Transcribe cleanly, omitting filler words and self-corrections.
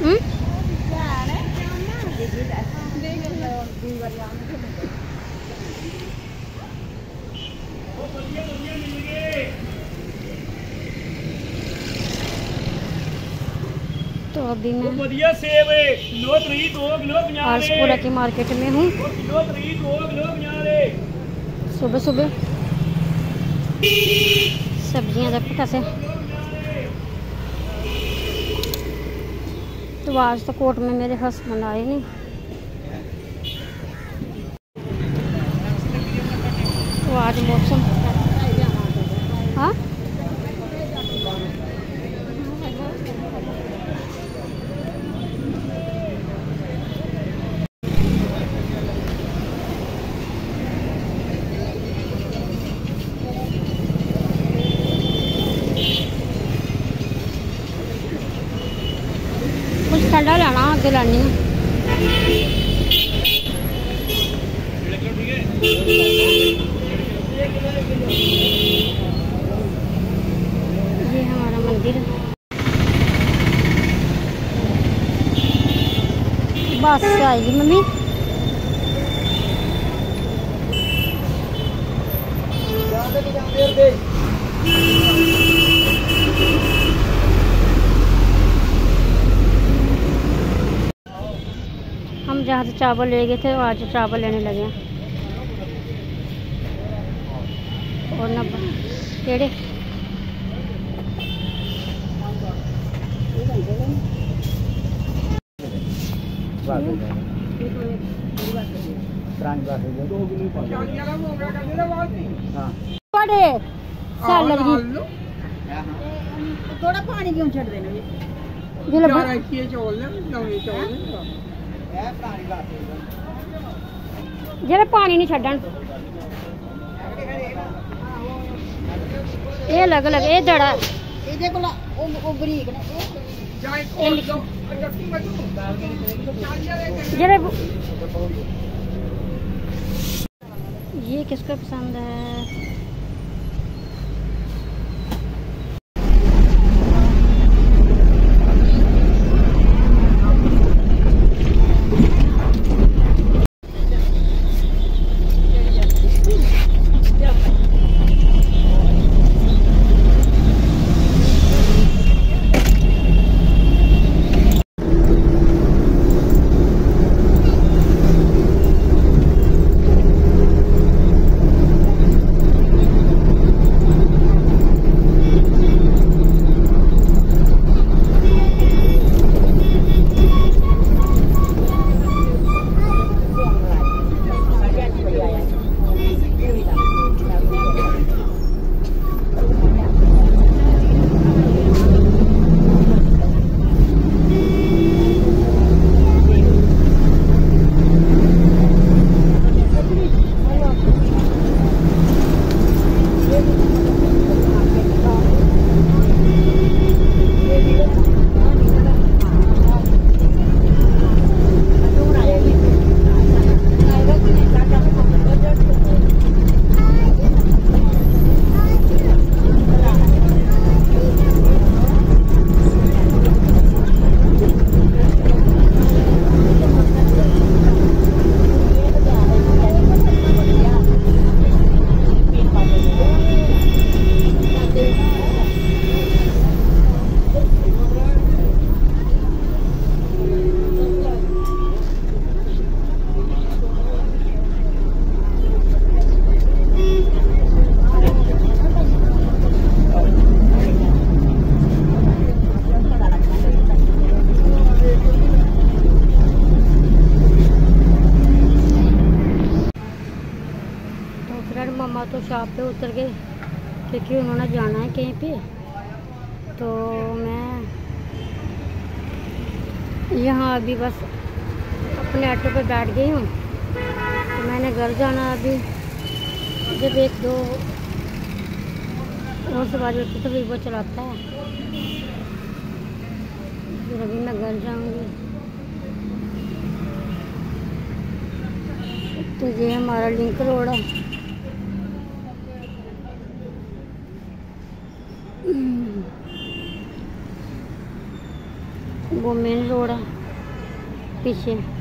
तो अभी मैं आरसपुरा की मार्केट में हूँ। सुबह सुबह सब्जियाँ जब से तो आज तो कोर्ट में मेरे हस्बैंड आए नहीं। तो आज मौसम हाँ कुछ ठंडा लाना आगे लानी है। ये हमारा मंदिर बस आएगी मम्मी। हम जहाँ से चावल ले गए थे आज चावल लेने लगे हैं। और ना केड़े थोड़ा पानी क्यों छड़ देना जेह्ड़े पानी नहीं छड्डन ये अलग अलग ये जड़ा ਇਹਦੇ ਕੋਲ ਉਹ ਬਰੀਕ ਨੇ जेह्ड़े ये किसको पसंद है। मम्मा तो शॉप पे उतर गए क्योंकि उन्होंने जाना है कहीं पे। तो मैं यहाँ अभी बस अपने ऑटो पे बैठ गई हूँ। तो मैंने घर जाना अभी, जब एक दो और सवारी होती तो फिर वो चलाता है, फिर अभी मैं घर जाऊँगी। तो ये हमारा लिंक रोड है। वो मेन रोड है पीछे।